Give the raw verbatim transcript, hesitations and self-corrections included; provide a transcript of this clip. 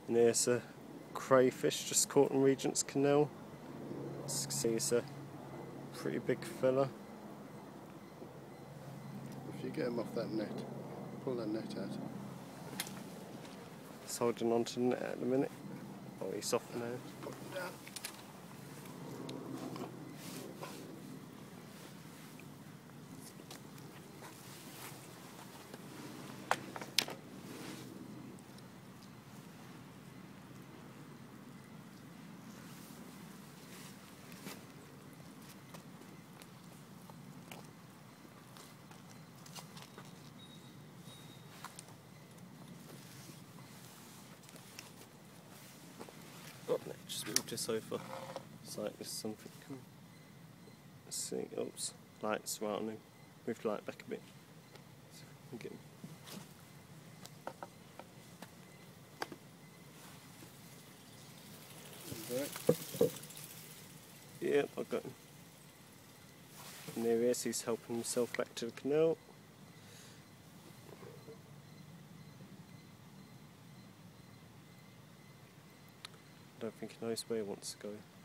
And there's a crayfish just caught in Regent's Canal. As you can see, it's a pretty big fella. If you get him off that net, pull that net out. He's holding on to the net at the minute. Oh, he's off now. Put him down. Oh, no, just moved this over. It's like there's something coming. Let's see, oops, lights around him. Move the light back a bit. So we can get him. Yep, I got him. And there he is, he's helping himself back to the canal. I don't think he knows where he wants to go.